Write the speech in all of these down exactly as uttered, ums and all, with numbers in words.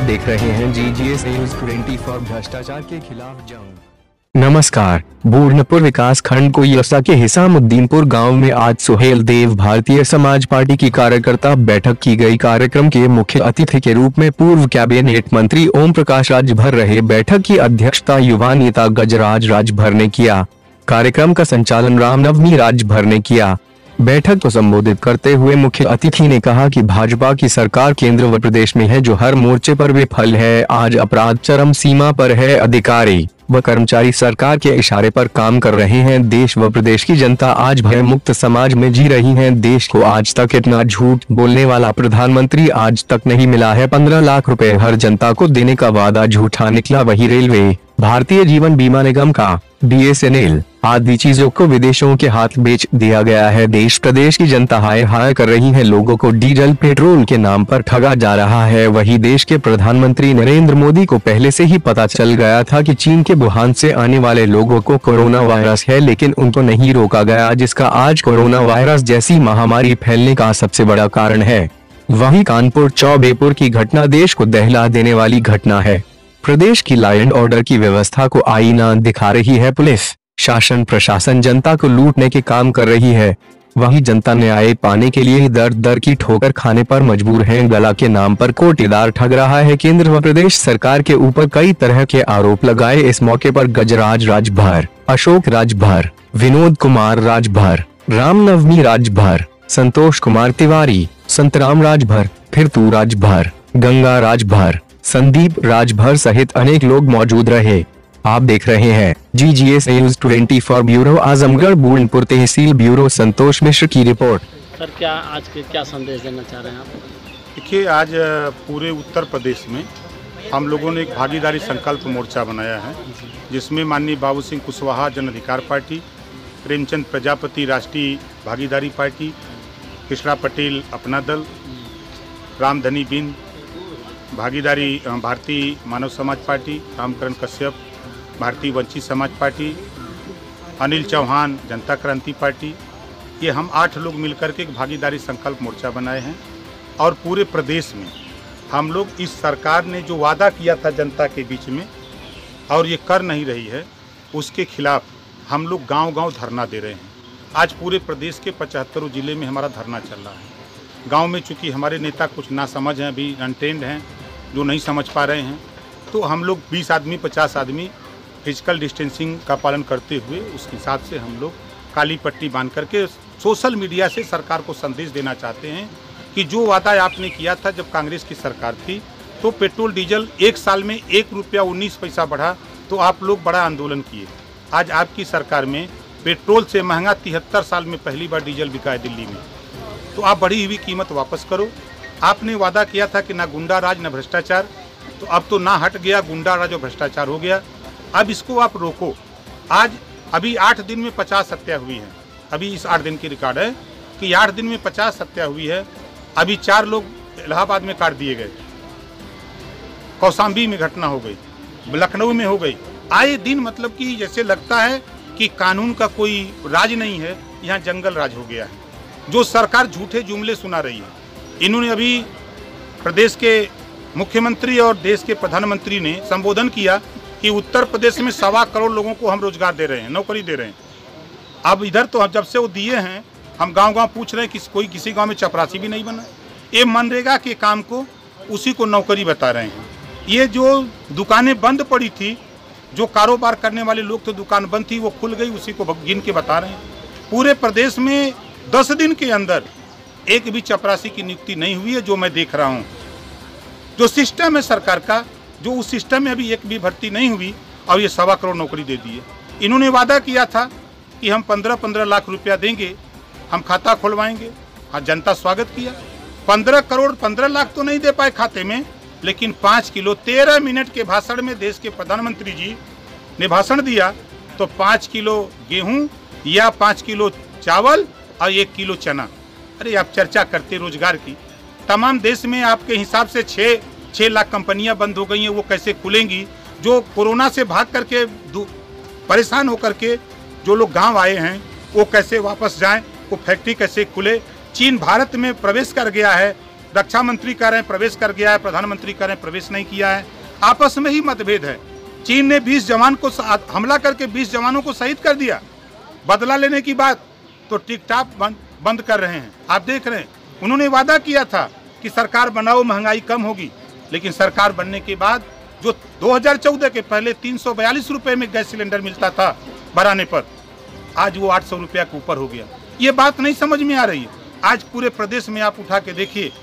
आप देख रहे हैं जी जी एस न्यूज चौबीस भ्रष्टाचार के खिलाफ जंग। नमस्कार। बूढ़नपुर विकास खंड कोयसा के हिसामुद्दीनपुर गांव में आज सुहेल देव भारतीय समाज पार्टी की कार्यकर्ता बैठक की गई। कार्यक्रम के मुख्य अतिथि के रूप में पूर्व कैबिनेट मंत्री ओम प्रकाश राजभर रहे। बैठक की अध्यक्षता युवा नेता गजराज राजभर ने किया। कार्यक्रम का संचालन रामनवमी राजभर ने किया। बैठक को संबोधित करते हुए मुख्य अतिथि ने कहा कि भाजपा की सरकार केंद्र व प्रदेश में है, जो हर मोर्चे पर विफल है। आज अपराध चरम सीमा पर है। अधिकारी व कर्मचारी सरकार के इशारे पर काम कर रहे हैं। देश व प्रदेश की जनता आज भय मुक्त समाज में जी रही है। देश को आज तक इतना झूठ बोलने वाला प्रधानमंत्री आज तक नहीं मिला है। पंद्रह लाख रुपए हर जनता को देने का वादा झूठा निकला। वही रेलवे, भारतीय जीवन बीमा निगम का, बी एस एन एल आदि चीजों को विदेशों के हाथ बेच दिया गया है। देश प्रदेश की जनता हाय हाय कर रही है। लोगों को डीजल पेट्रोल के नाम पर ठगा जा रहा है। वही देश के प्रधानमंत्री नरेंद्र मोदी को पहले से ही पता चल गया था कि चीन के वुहान से आने वाले लोगों को कोरोना वायरस है, लेकिन उनको नहीं रोका गया, जिसका आज कोरोना वायरस जैसी महामारी फैलने का सबसे बड़ा कारण है। वहीं कानपुर चौबेपुर की घटना देश को दहला देने वाली घटना है। प्रदेश की लॉ एंड ऑर्डर की व्यवस्था को आईना दिखा रही है पुलिस। शासन प्रशासन जनता को लूटने के काम कर रही है। वही जनता न्याय पाने के लिए दर दर की ठोकर खाने पर मजबूर है। गला के नाम पर कोटेदार ठग रहा है। केंद्र व प्रदेश सरकार के ऊपर कई तरह के आरोप लगाए। इस मौके पर गजराज राजभर, अशोक राजभर, विनोद कुमार राजभर, रामनवमी राजभर, संतोष कुमार तिवारी, संतराम राजभर, फिरतू राजभर, गंगा राजभर, संदीप राजभर सहित अनेक लोग मौजूद रहे। आप देख रहे हैं जी जी एस न्यूज चौबीस। ब्यूरो आजमगढ़ बूढ़नपुर तहसील ब्यूरो संतोष मिश्र की रिपोर्ट। सर, क्या आज के क्या संदेश देना चाह रहे हैं आप? देखिए, आज पूरे उत्तर प्रदेश में हम लोगों ने एक भागीदारी संकल्प मोर्चा बनाया है, जिसमें माननीय बाबू सिंह कुशवाहा जन अधिकार पार्टी, प्रेमचंद प्रजापति राष्ट्रीय भागीदारी पार्टी, कृष्णा पटेल अपना दल, रामधनी बिंद भागीदारी भारतीय मानव समाज पार्टी, रामकरण कश्यप भारतीय वंचित समाज पार्टी, अनिल चौहान जनता क्रांति पार्टी, ये हम आठ लोग मिलकर के एक भागीदारी संकल्प मोर्चा बनाए हैं। और पूरे प्रदेश में हम लोग इस सरकार ने जो वादा किया था जनता के बीच में और ये कर नहीं रही है, उसके खिलाफ हम लोग गांव-गांव धरना दे रहे हैं। आज पूरे प्रदेश के पचहत्तरों जिले में हमारा धरना चल रहा है। गाँव में चूँकि हमारे नेता कुछ नासमझ हैं, अभी अनट्रेंड हैं, जो नहीं समझ पा रहे हैं, तो हम लोग बीस आदमी पचास आदमी फिजिकल डिस्टेंसिंग का पालन करते हुए उस हिसाब से हम लोग काली पट्टी बांध करके सोशल मीडिया से सरकार को संदेश देना चाहते हैं कि जो वादा आपने किया था जब कांग्रेस की सरकार थी, तो पेट्रोल डीजल एक साल में एक रुपया उन्नीस पैसा बढ़ा, तो आप लोग बड़ा आंदोलन किए। आज आपकी सरकार में पेट्रोल से महंगा तिहत्तर साल में पहली बार डीजल बिका है दिल्ली में, तो आप बढ़ी हुई कीमत वापस करो। आपने वादा किया था कि ना गुंडा राज ना भ्रष्टाचार, तो अब तो ना हट गया, गुंडा राज और भ्रष्टाचार हो गया। अब इसको आप रोको। आज अभी आठ दिन में पचास हत्या हुई है। अभी इस आठ दिन की रिकॉर्ड है कि आठ दिन में पचास हत्या हुई है। अभी चार लोग इलाहाबाद में काट दिए गए, कौशाम्बी में घटना हो गई, लखनऊ में हो गई। आए दिन मतलब कि जैसे लगता है कि कानून का कोई राज नहीं है, यहाँ जंगल राज हो गया है। जो सरकार झूठे जुमले सुना रही है। इन्होंने अभी प्रदेश के मुख्यमंत्री और देश के प्रधानमंत्री ने संबोधन किया कि उत्तर प्रदेश में सवा करोड़ लोगों को हम रोजगार दे रहे हैं, नौकरी दे रहे हैं। अब इधर तो जब से वो दिए हैं, हम गांव-गांव पूछ रहे हैं कि कोई किसी गांव में चपरासी भी नहीं बना। ये मनरेगा के काम को उसी को नौकरी बता रहे हैं। ये जो दुकानें बंद पड़ी थी, जो कारोबार करने वाले लोग तो दुकान बंद थी, वो खुल गई, उसी को गिन के बता रहे हैं। पूरे प्रदेश में दस दिन के अंदर एक भी चपरासी की नियुक्ति नहीं हुई है, जो मैं देख रहा हूँ। जो सिस्टम है सरकार का, जो उस सिस्टम में अभी एक भी भर्ती नहीं हुई, और ये सवा करोड़ नौकरी दे दी है। इन्होंने वादा किया था कि हम पंद्रह पंद्रह लाख रुपया देंगे, हम खाता खुलवाएंगे। हाँ, जनता स्वागत किया। पंद्रह करोड़ पंद्रह लाख तो नहीं दे पाए खाते में, लेकिन पाँच किलो तेरह मिनट के भाषण में देश के प्रधानमंत्री जी ने भाषण दिया, तो पाँच किलो गेहूँ या पाँच किलो चावल और एक किलो चना। अरे आप चर्चा करते रोजगार की। तमाम देश में आपके हिसाब से छः छः लाख कंपनियां बंद हो गई हैं, वो कैसे खुलेंगी? जो कोरोना से भाग करके परेशान होकर के जो लोग गांव आए हैं, वो कैसे वापस जाएं? वो फैक्ट्री कैसे खुले? चीन भारत में प्रवेश कर गया है, रक्षा मंत्री कह रहे हैं प्रवेश कर गया है, प्रधानमंत्री कह रहे हैं प्रवेश नहीं किया है। आपस में ही मतभेद है। चीन ने बीस जवान को हमला करके बीस जवानों को शहीद कर दिया। बदला लेने की बात तो टिकटॉक बंद बंद कर रहे हैं। आप देख रहे हैं, उन्होंने वादा किया था कि सरकार बनाओ महंगाई कम होगी, लेकिन सरकार बनने के बाद जो दो हज़ार चौदह के पहले तीन सौ बयालीस रुपए में गैस सिलेंडर मिलता था भराने पर, आज वो आठ सौ रुपया के ऊपर हो गया। ये बात नहीं समझ में आ रही है। आज पूरे प्रदेश में आप उठा के देखिए,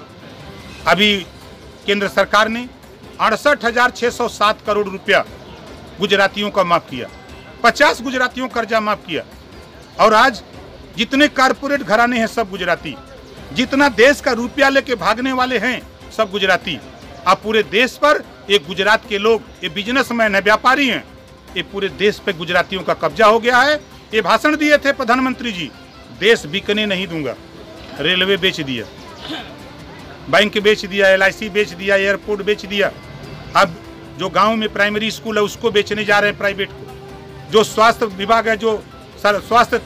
अभी केंद्र सरकार ने अड़सठ हजार छः सौ सात करोड़ रुपया गुजरातियों का माफ किया, पचास गुजरातियों कर्जा माफ किया। और आज जितने कारपोरेट घराने हैं सब गुजराती, जितना देश का रुपया लेके भागने वाले हैं सब गुजराती। अब पूरे देश पर एक गुजरात के लोग, ये बिजनेसमैन है, व्यापारी हैं, ये पूरे देश पे गुजरातियों का कब्जा हो गया है। ये भाषण दिए थे प्रधानमंत्री जी, देश बिकने नहीं दूंगा। रेलवे बेच दिया, बैंक बेच दिया, एल आई सी बेच दिया, एयरपोर्ट बेच दिया। अब जो गांव में प्राइमरी स्कूल है उसको बेचने जा रहे हैं प्राइवेट को। जो स्वास्थ्य विभाग है, जो स्वास्थ्य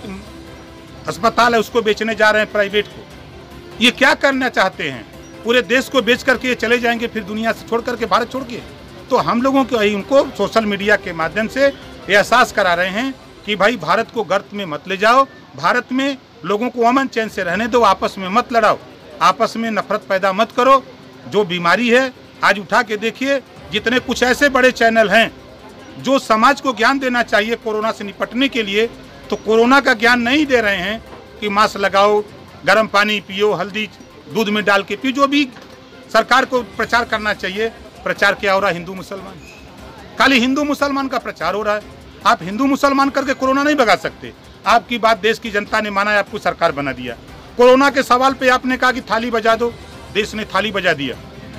अस्पताल है उसको बेचने जा रहे हैं प्राइवेट को। ये क्या करना चाहते हैं? पूरे देश को बेच करके ये चले जाएंगे फिर दुनिया से छोड़ करके, भारत छोड़ के। तो हम लोगों को उनको सोशल मीडिया के माध्यम से एहसास करा रहे हैं कि भाई भारत को गर्त में मत ले जाओ, भारत में लोगों को अमन चैन से रहने दो, आपस में मत लड़ाओ, आपस में नफरत पैदा मत करो। जो बीमारी है आज उठा के देखिए, जितने कुछ ऐसे बड़े चैनल हैं जो समाज को ज्ञान देना चाहिए कोरोना से निपटने के लिए, तो कोरोना का ज्ञान नहीं दे रहे हैं कि मास्क लगाओ, गर्म पानी पियो, हल्दी दूध में डाल के पियो। जो भी सरकार को प्रचार करना चाहिए, प्रचार क्या हो रहा है? हिंदू मुसलमान, खाली हिंदू मुसलमान का प्रचार हो रहा है। आप हिंदू मुसलमान करके कोरोना नहीं भगा सकते। आपकी बात देश की जनता ने माना है, आपको सरकार बना दिया। कोरोना के सवाल पे आपने कहा कि थाली बजा दो, देश ने थाली बजा दिया।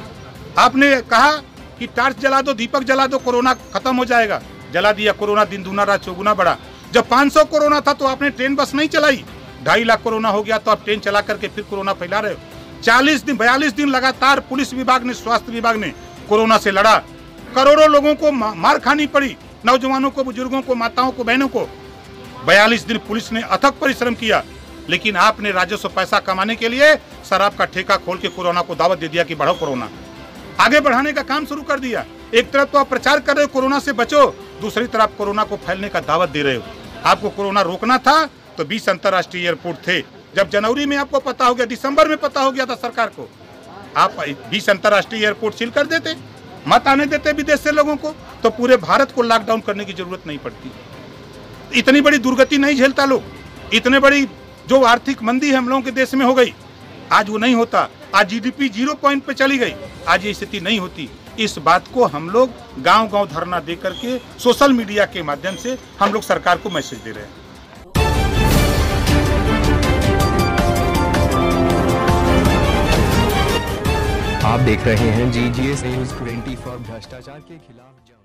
आपने कहा कि टार्च जला दो, दीपक जला दो, कोरोना खत्म हो जाएगा, जला दिया। कोरोना दिन दूना रात चौगुना बढ़ा। जब पाँच सौ कोरोना था तो आपने ट्रेन बस नहीं चलाई। ढाई लाख कोरोना हो गया तो आप ट्रेन चला करके फिर कोरोना फैला रहे हो। चालीस दिन बयालीस दिन लगातार पुलिस विभाग ने, स्वास्थ्य विभाग ने कोरोना से लड़ा। करोड़ों लोगों को मार खानी पड़ी, नौजवानों को, बुजुर्गों को, माताओं को, बहनों को। बयालीस दिन पुलिस ने अथक परिश्रम किया, लेकिन आपने राजस्व पैसा कमाने के लिए शराब का ठेका खोल के कोरोना को दावत दे दिया कि बढ़ो कोरोना। आगे बढ़ाने का काम शुरू कर दिया। एक तरफ तो आप प्रचार कर रहे हो कोरोना से बचो, दूसरी तरफ कोरोना को फैलने का दावत दे रहे हो। आपको कोरोना रोकना था तो बीस अंतर्राष्ट्रीय एयरपोर्ट थे। जब जनवरी में आपको पता हो गया, दिसंबर में पता हो गया था सरकार को, आप बीस अंतर्राष्ट्रीय एयरपोर्ट सील कर देते, मत आने देते विदेश से लोगों को, तो पूरे भारत को लॉकडाउन करने की जरूरत नहीं पड़ती। इतनी बड़ी दुर्गति नहीं झेलता लोग। इतने बड़ी जो आर्थिक मंदी हम लोगों के देश में हो गई, आज वो नहीं होता। आज जीडीपी जीरो पॉइंट पे चली गई, आज ये स्थिति नहीं होती। इस बात को हम लोग गांव गांव धरना दे करके, सोशल मीडिया के माध्यम से हम लोग सरकार को मैसेज दे रहे हैं। आप देख रहे हैं जी जी एस न्यूज़ चौबीस, भ्रष्टाचार के खिलाफ जंग।